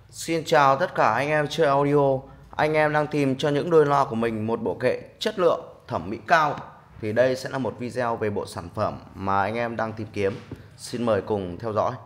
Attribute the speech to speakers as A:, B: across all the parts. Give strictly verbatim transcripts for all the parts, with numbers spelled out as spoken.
A: Xin chào tất cả anh em chơi audio. Anh em đang tìm cho những đôi loa của mình một bộ kệ chất lượng, thẩm mỹ cao, thì đây sẽ là một video về bộ sản phẩm mà anh em đang tìm kiếm. Xin mời cùng theo dõi.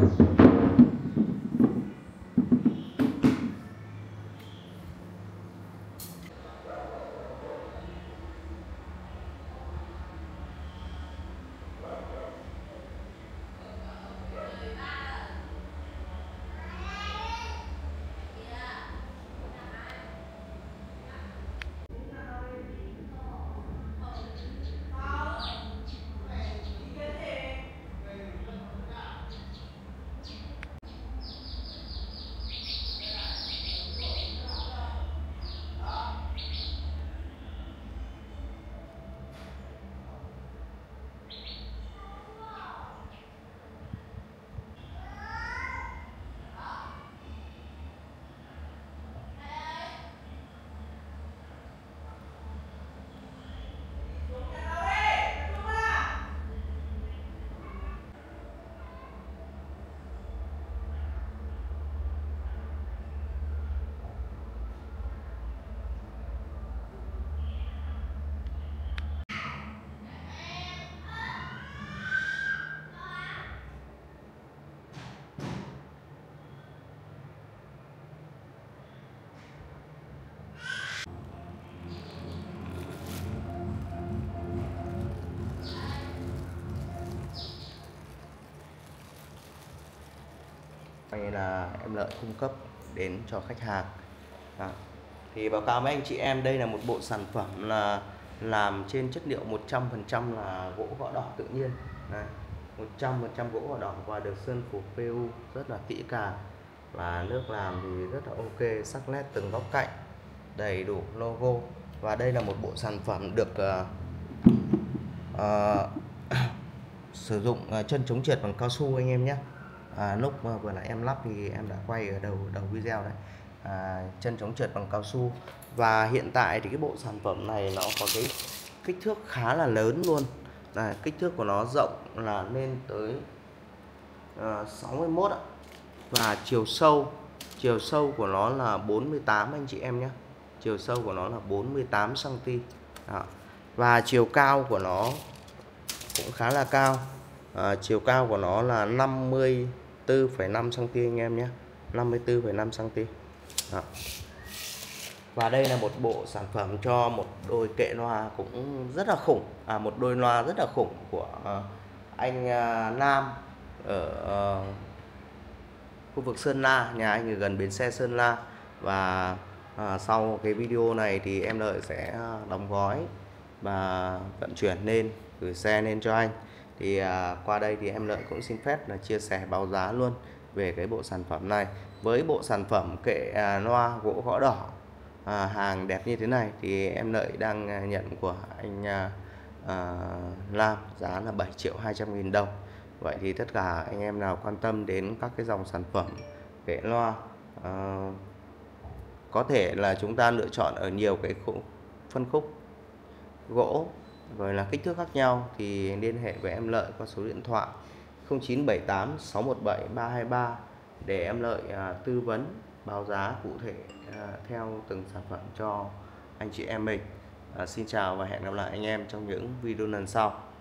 A: Đây là em Lợi cung cấp đến cho khách hàng. Đó. Thì báo cáo với anh chị em, đây là một bộ sản phẩm là làm trên chất liệu một trăm phần trăm là gỗ gõ đỏ tự nhiên. Đây, một trăm phần trăm gỗ gõ đỏ và được sơn phủ pê u rất là kỹ càng, và nước làm thì rất là ok, sắc nét từng góc cạnh, đầy đủ logo. Và đây là một bộ sản phẩm được uh, uh, sử dụng uh, chân chống trượt bằng cao su anh em nhé. À, lúc uh, vừa nãy em lắp thì em đã quay ở đầu đầu video đấy. À, chân chống trượt bằng cao su. Và hiện tại thì cái bộ sản phẩm này nó có cái kích thước khá là lớn luôn. Đây, kích thước của nó rộng là lên tới uh, sáu mươi mốt ạ. Và chiều sâu chiều sâu của nó là bốn mươi tám anh chị em nhé. Chiều sâu của nó là bốn mươi tám xăng ti mét. Đó. Và chiều cao của nó cũng khá là cao. À, chiều cao của nó là năm mươi tư phẩy năm xăng ti mét anh em nhé. năm mươi tư phẩy năm xăng ti mét. Đó. Và đây là một bộ sản phẩm cho một đôi kệ loa cũng rất là khủng, à, một đôi loa rất là khủng của uh, anh uh, Nam ở uh, khu vực Sơn La, nhà anh ở gần bến xe Sơn La. Và uh, sau cái video này thì em Lợi sẽ đóng gói và vận chuyển lên, gửi xe lên cho anh. Thì uh, qua đây thì em Lợi cũng xin phép là chia sẻ báo giá luôn về cái bộ sản phẩm này. Với bộ sản phẩm kệ uh, loa gỗ gõ đỏ À, hàng đẹp như thế này thì em Lợi đang nhận của anh à, à, Lam giá là bảy triệu hai trăm nghìn đồng. Vậy thì tất cả anh em nào quan tâm đến các cái dòng sản phẩm kệ loa, à, có thể là chúng ta lựa chọn ở nhiều cái khung, phân khúc gỗ rồi là kích thước khác nhau, thì liên hệ với em Lợi qua số điện thoại không chín bảy tám sáu một bảy ba hai ba để em Lợi à, tư vấn báo giá cụ thể à, theo từng sản phẩm cho anh chị em mình. À, xin chào và hẹn gặp lại anh em trong những video lần sau.